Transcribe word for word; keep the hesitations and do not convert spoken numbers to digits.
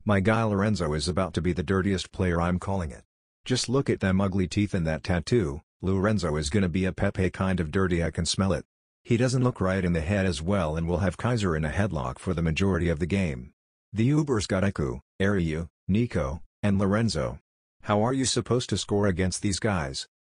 My guy Lorenzo is about to be the dirtiest player, I'm calling it. Just look at them ugly teeth and that tattoo. Lorenzo is gonna be a Pepe kind of dirty, I can smell it. He doesn't look right in the head as well and will have Kaiser in a headlock for the majority of the game. The Ubers got Iku, Ariu, Nico, and Lorenzo. How are you supposed to score against these guys?